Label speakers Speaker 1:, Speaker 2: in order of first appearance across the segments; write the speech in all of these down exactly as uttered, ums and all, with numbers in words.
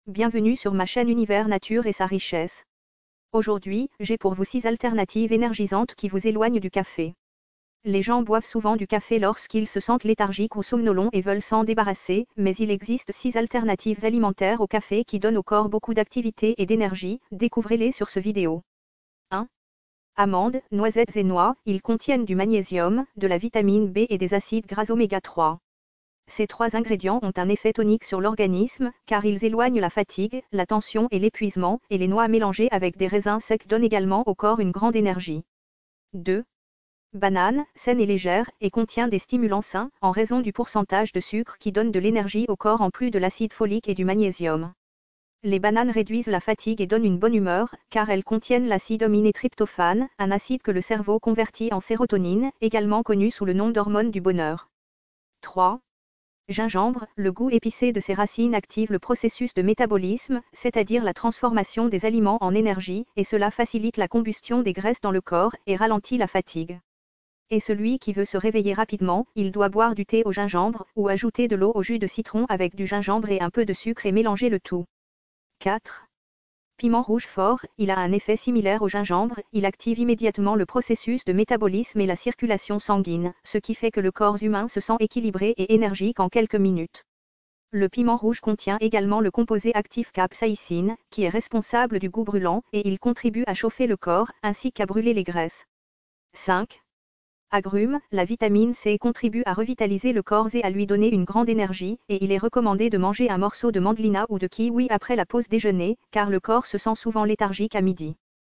Speaker 1: Bienvenue sur ma chaîne Univers Nature et sa richesse. Aujourd'hui, j'ai pour vous six alternatives énergisantes qui vous éloignent du café. Les gens boivent souvent du café lorsqu'ils se sentent léthargiques ou somnolents et veulent s'en débarrasser, mais il existe six alternatives alimentaires au café qui donnent au corps beaucoup d'activité et d'énergie, découvrez-les sur ce vidéo. un. Amandes, noisettes et noix, ils contiennent du magnésium, de la vitamine B et des acides gras oméga trois. Ces trois ingrédients ont un effet tonique sur l'organisme, car ils éloignent la fatigue, la tension et l'épuisement, et les noix mélangées avec des raisins secs donnent également au corps une grande énergie. deux. Banane, saine et légère, et contient des stimulants sains, en raison du pourcentage de sucre qui donne de l'énergie au corps en plus de l'acide folique et du magnésium. Les bananes réduisent la fatigue et donnent une bonne humeur, car elles contiennent l'acide aminé-tryptophane, un acide que le cerveau convertit en sérotonine, également connu sous le nom d'hormone du bonheur. trois. Gingembre, le goût épicé de ses racines active le processus de métabolisme, c'est-à-dire la transformation des aliments en énergie, et cela facilite la combustion des graisses dans le corps, et ralentit la fatigue. Et celui qui veut se réveiller rapidement, il doit boire du thé au gingembre, ou ajouter de l'eau au jus de citron avec du gingembre et un peu de sucre et mélanger le tout. quatre. Piment rouge fort, il a un effet similaire au gingembre, il active immédiatement le processus de métabolisme et la circulation sanguine, ce qui fait que le corps humain se sent équilibré et énergique en quelques minutes. Le piment rouge contient également le composé actif capsaïcine, qui est responsable du goût brûlant, et il contribue à chauffer le corps, ainsi qu'à brûler les graisses. cinq. Agrumes, la vitamine C contribue à revitaliser le corps et à lui donner une grande énergie, et il est recommandé de manger un morceau de mandelina ou de kiwi après la pause déjeuner, car le corps se sent souvent léthargique à midi.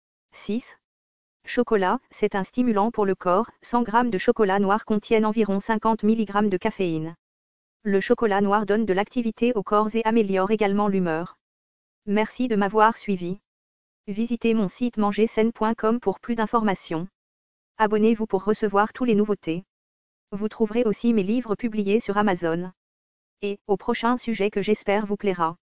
Speaker 1: six. Chocolat, c'est un stimulant pour le corps, cent grammes de chocolat noir contiennent environ cinquante milligrammes de caféine. Le chocolat noir donne de l'activité au corps et améliore également l'humeur. Merci de m'avoir suivi. Visitez mon site manger saine point com pour plus d'informations. Abonnez-vous pour recevoir tous les nouveautés. Vous trouverez aussi mes livres publiés sur Amazon. Et, au prochain sujet que j'espère vous plaira.